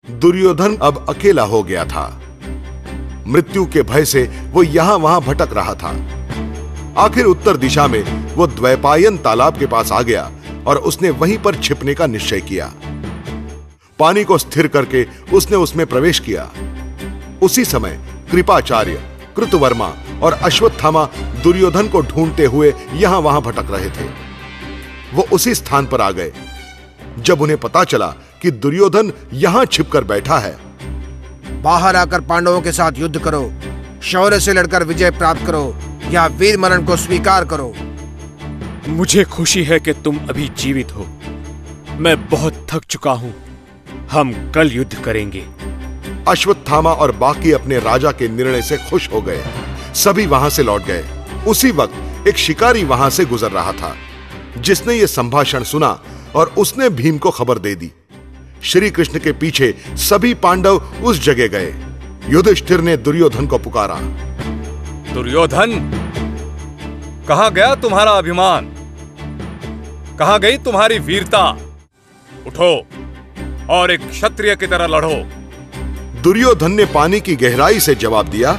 दुर्योधन अब अकेला हो गया था। मृत्यु के भय से वो यहां वहां भटक रहा था। आखिर उत्तर दिशा में वो द्वैपायन तालाब के पास आ गया और उसने वहीं पर छिपने का निश्चय किया। पानी को स्थिर करके उसने उसमें प्रवेश किया। उसी समय कृपाचार्य, कृतवर्मा और अश्वत्थामा दुर्योधन को ढूंढते हुए यहां वहां भटक रहे थे। वो उसी स्थान पर आ गए। जब उन्हें पता चला कि दुर्योधन यहां छिपकर बैठा है। बाहर आकर पांडवों के साथ युद्ध करो, शौर्य से लड़कर विजय प्राप्त करो या वीर मरण को स्वीकार करो। मुझे खुशी है कि तुम अभी जीवित हो। मैं बहुत थक चुका हूं। हम कल युद्ध करेंगे। अश्वत्थामा और बाकी अपने राजा के निर्णय से खुश हो गए। सभी वहां से लौट गए। उसी वक्त एक शिकारी वहां से गुजर रहा था, जिसने यह संभाषण सुना और उसने भीम को खबर दे दी। श्री कृष्ण के पीछे सभी पांडव उस जगह गए। युधिष्ठिर ने दुर्योधन को पुकारा। दुर्योधन, कहां गया तुम्हारा अभिमान? कहां गई तुम्हारी वीरता? उठो और एक क्षत्रिय की तरह लड़ो। दुर्योधन ने पानी की गहराई से जवाब दिया,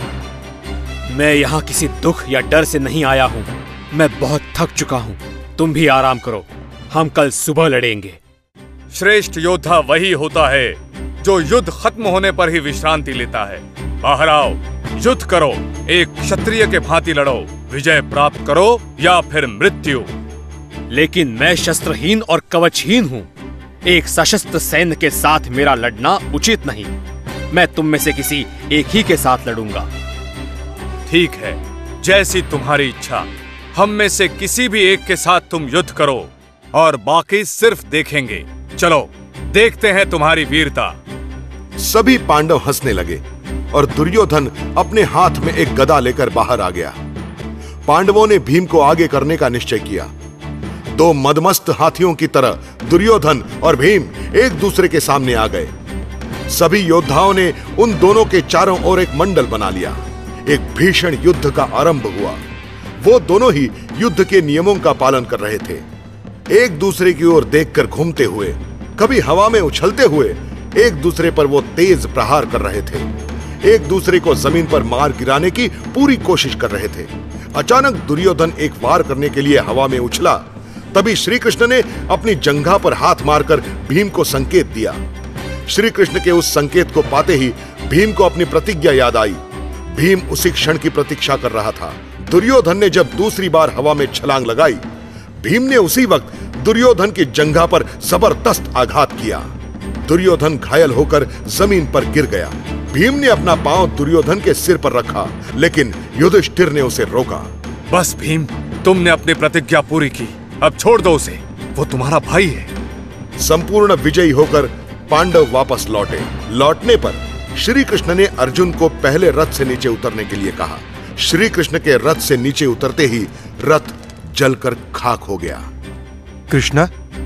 मैं यहां किसी दुख या डर से नहीं आया हूं। मैं बहुत थक चुका हूं। तुम भी आराम करो। हम कल सुबह लड़ेंगे। श्रेष्ठ योद्धा वही होता है जो युद्ध खत्म होने पर ही विश्रांति लेता है। बाहर आओ, युद्ध करो, एक क्षत्रिय के भांति लड़ो। विजय प्राप्त करो या फिर मृत्यु। लेकिन मैं शस्त्रहीन और कवचहीन हूं। एक सशस्त्र सैन्य के साथ मेरा लड़ना उचित नहीं। मैं तुम में से किसी एक ही के साथ लड़ूंगा। ठीक है, जैसी तुम्हारी इच्छा। हम में से किसी भी एक के साथ तुम युद्ध करो और बाकी सिर्फ देखेंगे। चलो, देखते हैं तुम्हारी वीरता। सभी पांडव हंसने लगे और दुर्योधन अपने हाथ में एक गदा लेकर बाहर आ गया। पांडवों ने भीम को आगे करने का निश्चय किया। दो मदमस्त हाथियों की तरह दुर्योधन और भीम एक दूसरे के सामने आ गए। सभी योद्धाओं ने उन दोनों के चारों ओर एक मंडल बना लिया। एक भीषण युद्ध का आरंभ हुआ। वो दोनों ही युद्ध के नियमों का पालन कर रहे थे। एक दूसरे की ओर देखकर घूमते हुए, कभी हवा में उछलते हुए एक दूसरे पर वो तेज प्रहार कर रहे थे। एक दूसरे को जमीन पर मार गिराने की पूरी कोशिश कर रहे थे। अचानक दुर्योधन एक वार करने के लिए हवा में उछला। तभी श्री कृष्ण ने अपनी जंघा पर हाथ मारकर भीम को संकेत दिया। श्री कृष्ण के उस संकेत को पाते ही भीम को अपनी प्रतिज्ञा याद आई। भीम उसी क्षण की प्रतीक्षा कर रहा था। दुर्योधन ने जब दूसरी बार हवा में छलांग लगाई, भीम ने उसी वक्त दुर्योधन की जंघा पर जबरदस्त आघात किया। दुर्योधन घायल होकर जमीन पर गिर गया। भीम ने अपना पांव दुर्योधन के सिर पर रखा, लेकिन युधिष्ठिर ने उसे रोका। बस भीम, तुमने अपनी प्रतिज्ञा पूरी की। अब छोड़ दो उसे, वो तुम्हारा भाई है। संपूर्ण विजयी होकर पांडव वापस लौटे। लौटने पर श्री कृष्ण ने अर्जुन को पहले रथ से नीचे उतरने के लिए कहा। श्री कृष्ण के रथ से नीचे उतरते ही रथ जलकर खाक हो गया। कृष्णा,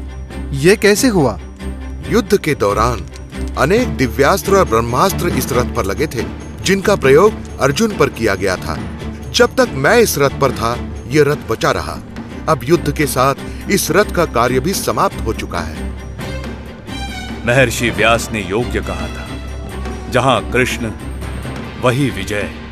ये कैसे हुआ? युद्ध के दौरान अनेक दिव्यास्त्र और ब्रह्मास्त्र इस रथ पर लगे थे, जिनका प्रयोग अर्जुन पर किया गया था। जब तक मैं इस रथ पर था, यह रथ बचा रहा। अब युद्ध के साथ इस रथ का कार्य भी समाप्त हो चुका है। महर्षि व्यास ने योग्य कहा था, जहां कृष्ण वही विजय।